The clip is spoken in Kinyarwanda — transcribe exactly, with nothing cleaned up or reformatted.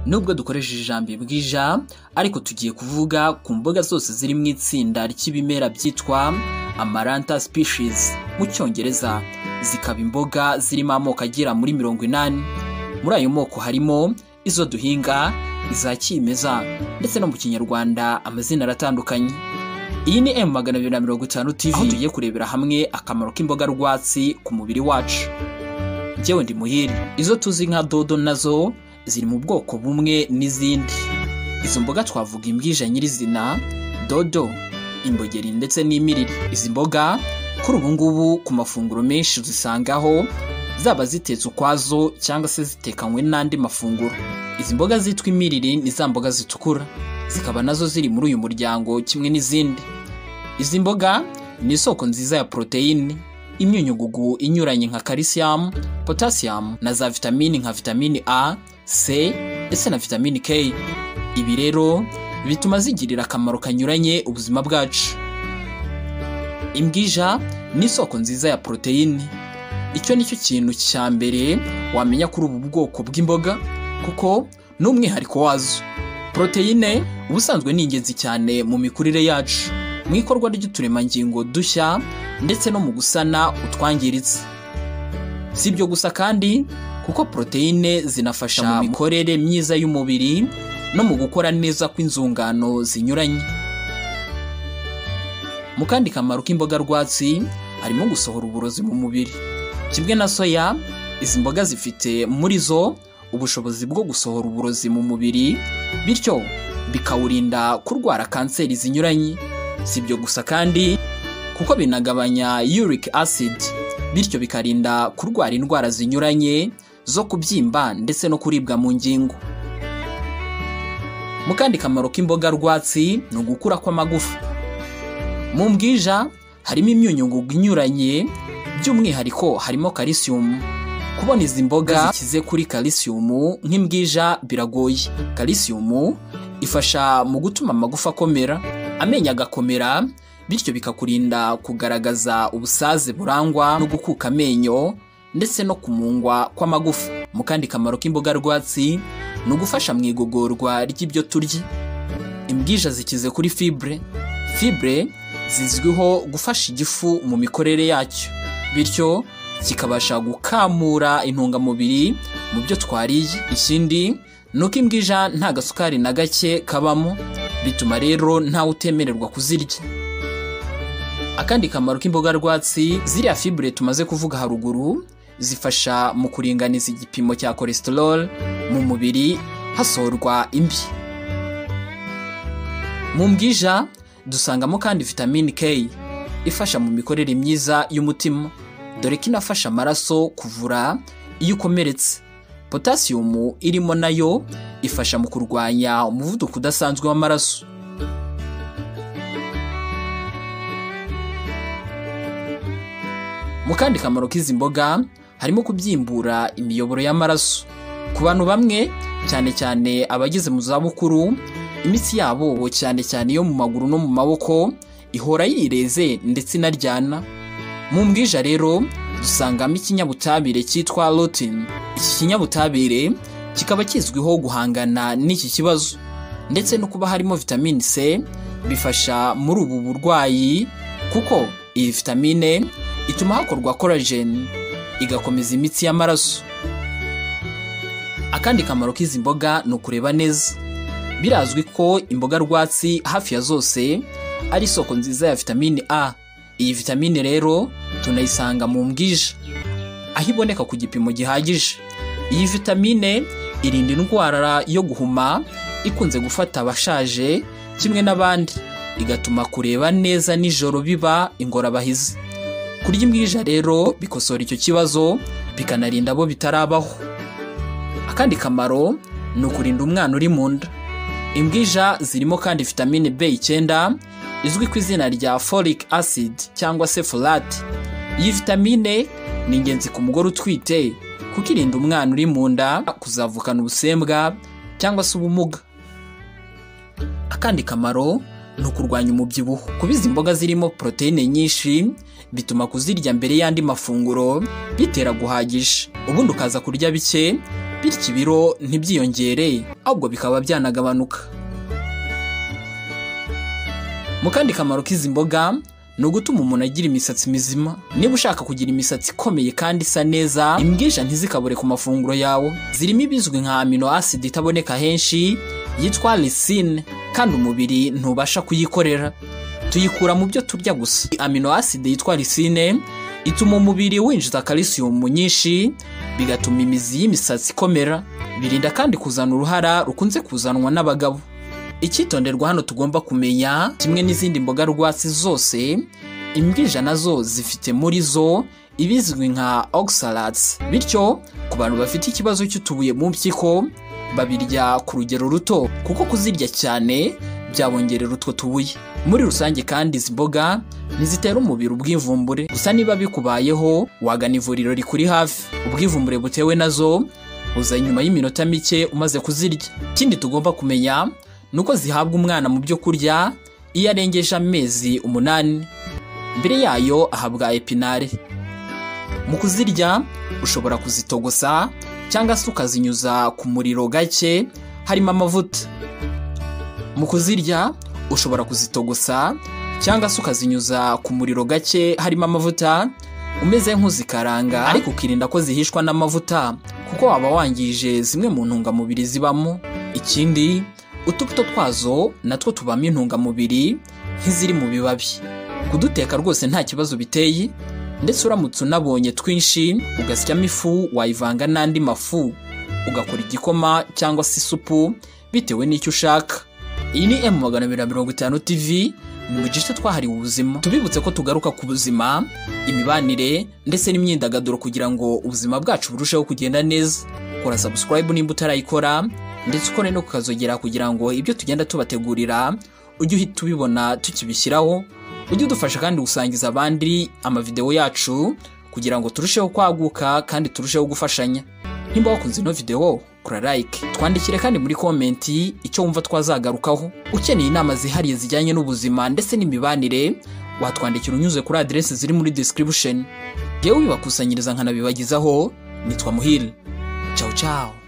Nubwo dukoresheje ijambo imbwija, ariko tugiye kuvuga ku mboga zose ziri mu itsinda ry'ibimera byitwa Amaranta species mu Cyongereza, zikaba imboga zirimo amoko agera muri mirongo inani. Muri ayo moko harimo izo duhinga, iza kimeza, ndetse no mu Kinyarwanda amazina aratandukanye. Iyi ni M magana abiri na mirongo itanu T V, aho tugiye kurebera hamwe akamaro k'imboga rwatsi ku mubiri wacu. Njyewe ndi Muhire. Izo tuzi nka dodo nazo ziri mu bwoko bumwe n'izindi. Izo mboga twavuga imbwija nyirizina, dodo, imbogeri ndetse n'imiriri. Izi mboga kuri ubu ngubu ku mafunguro menshi zisangaho, zaba zitetse ukwazo cyangwa se zitekanywe n'andi mafunguro. Izi mboga zitwa imiriri ni za mboga zitukura, zikaba nazo ziri muri uyu muryango kimwe n'izindi. Izi mboga ni isoko nziza ya proteine, imyunyugugu inyuranye nka calcium, potassium na za vitamini nka vitamini A, C ndetse na vitamini K. Ibi rero bituma zigirira akamaro kanyuranye ubuzima bwacu. Imbwija ni isoko nziza ya proteine. Icyo nicyo kintu cya mbere wamenya kuri ubu bwoko bw'imboga, kuko n'umwihariko wazo. Proteine ubusanzwe ni ingenzi cyane mu mikurire yacu, mu ikorwa ry'uturemangingo dushya ndetse no mu gusana utwangiritse. Si ibyo gusa kandi, kuko proteine zinafasha mu mikorere myiza y'umubiri no mu gukora neza kw'inzungano zinyuranye. Mu kandi kamaro k'imboga rwatsi harimo gusohora uburozi mu mubiri. Kimwe na soya, izi mboga zifite muri zo ubushobozi bwo gusohora uburozi mu mubiri, bityo bikawurinda kurwara kanseri zinyuranye. Si ibyo gusa kandi, kuko binagabanya uric acid, bityo bikarinda kurwara indwara zinyuranye zo kubyimba ndetse no kuribwa mu ngingo. Mu kandi kamaro k'imboga rwatsi ni ugukura kw'amagufa. Mu mbwija harimo imyunyungugu inyuranye, by'umwihariko harimo calcium. Kubona izi mboga zikize kuri calcium nk'imbwija biragoye. Calcium ifasha mu gutuma amagufa akomera, amenyo agakomera, bityo bikakurinda kugaragaza ubusaze burangwa no gukuka amenyo ndetse no kumungwa kw'amagufa. Mu kandi kamaro k'imboga rwatsi ni ugufasha mu igogorwa ry'ibyo turya. Imbwija zikize kuri fibre. Fibre zizwiho gufasha igifu mu mikorere yacyo, bityo kikabasha gukamura intungamubiri mu byo twariye. Ikindi nuko imbwija nta gasukari na gake kabamo, bituma rero ntawe utemererwa kuzirya. Akandi kamaro k'imboga rwatsi, ziriya fibre tumaze kuvuga haruguru zifasha mu kuringaniza igipimo cya cholesterol mu mubiri hasorwa imbi. Mu mbwija dusangamo kandi vitamini K, ifasha mu mikorere myiza y'umutima, dore ko inafasha amaraso kuvura iyo ukomeretse. Potassium irimo nayo ifasha mu kurwanya umuvuduko udasanzwe w'amaraso. Mu kandi kamaro k'izi mboga harimo kubyimbura imiyoboro y'amaraso. Ku bantu bamwe, cyane cyane abageze mu zabukuru, imitsi yabo cyane cyane yo mu maguru no mu maboko ihora yireze ndetse inaryana. Mu mbwija rero dusangamo ikinyabutabire cyitwa lutein. Iki kinyabutabire kikaba kizwiho guhangana n'iki kibazo, ndetse no kuba harimo vitamine C bifasha muri ubu burwayi, kuko iyi vitamine ituma hakorwa collagen igakomeza imitsi y'amaraso. Akandi kamaro k'izi mboga ni ukureba neza. Birazwi ko imboga rwatsi hafi ya zose ari isoko nziza ya vitamine A. Iyi vitamine rero tunayisanga mu mbwija, aho iboneka ku gipimo gihagije. Iyi vitamine irinda indwara yo guhuma ikunze gufata abashaje kimwe n'abandi, igatuma kureba neza nijoro biba ingorabahizi. Kurya imbwija rero bikosora icyo kibazo, bikanarinda abo bitarabaho. Akandi kamaro ni ukurinda umwana uri mu nda. Imbwija zirimo kandi vitamine B icyenda, izwi ku izina rya folic acid cyangwa se folate. Iyi vitamine ni ingenzi ku mugore utwite, kuko irinda umwana uri mu nda kuzavukana ubusembwa cyangwa se ubumuga. Akandi kamaro ni ukurwanya umubyibuho. Kuba izi mboga zirimo proteine nyinshi bituma kuzirya mbere y'andi mafunguro bitera guhagisha, ubundi ukaza kurya bike bityo ibiro ntibyiyongere ahubwo bikaba byanagabanuka. Mu kandi kamaro k'izi mboga ni ugutuma umuntu agira imisatsi mizima. Niba ushaka kugira imisatsi ikomeye kandi isa neza, imbwija ntizikabure ku mafunguro yawe. Zirimo ibizwi nka amino acid itaboneka henshi yitwa lysine, kandi umubiri ntubasha kuyikorera, tuyikura mu byo turya gusa. Amino acid yitwa lysine ituma umubiri winjiza calcium nyinshi, bigatuma imizi y'imisatsi ikomera. Birinda kandi kuzana uruhara rukunze kuzanwa n'abagabo. Icyitonderwa hano tugomba kumenya, kimwe n'izindi mboga rwatsi zose, imbwija nazo zifite muri zo ibizwi nka oxalates. Bityo ku bantu bafite ikibazo cy'utubuye mu mpyiko babirya ku rugero ruto, kuko kuzirya cyane byabongerera utwo tubuye. Muri rusange kandi izi mboga ntizitera umubiri ubwivumbure, gusa niba bikubayeho wagana ivuriro rikuri hafi. Ubwivumbure butewe nazo buza nyuma y'iminota mike umaze kuzirya. Ikindi tugomba kumenya nuko zihabwa umwana mu byo kurya iyo arengeje amezi umunani. Mbere yayo ahabwa epinare. Mu kuzirya ushobora kuzitogosa cyangwa se ukazinyuza ku muriro gake harimo amavuta. Mu kuzirya ushobora kuzitogosa cyangwa se ukazinyuza ku muriro gake harimo amavuta umeze nk'uzikaranga, ariko ukirinda ko zihishwa n'amavuta kuko waba wangije zimwe mu ntungamubiri zibamo. Ikindi, utubuto twazo natwo tubamo intungamubiri nk'iziri mu bibabi. Kuduteka rwose nta kibazo biteye, ndetse uramutse unabonye twinshi ugasyamo ifu wayivanga n'andi mafu ugakora igikoma cyangwa se isupu bitewe n'icyo ushaka. Iyi ni M magana abiri na mirongo itanu T V, ni mu gice twahariwe ubuzima. Tubibutse ko tugaruka ku buzima, imibanire ndetse n'imyidagaduro kugira ngo ubuzima bwacu burusheho kugenda neza. Kora subscribe nimba utarayikora, ndetse ukore no kukazogera kugira ngo ibyo tugenda tubategurira ujye uhita ubibona tukibishyiraho. Ujye udufasha kandi gusangiza abandi amavideo yacu kugira ngo turusheho kwaguka kandi turusheho gufashanya. Nimba wakunze ino video, kora like, twandikire kandi muri comment icyo wumva twazagarukaho. Ukeneye inama zihariye zijyanye n'ubuzima ndetse n'imibanire, watwandikira unyuze kuri adresse ziri muri description. Yewe wibakusanyiriza nkanabibagizaho, nitwa Muhire. Ciao ciao.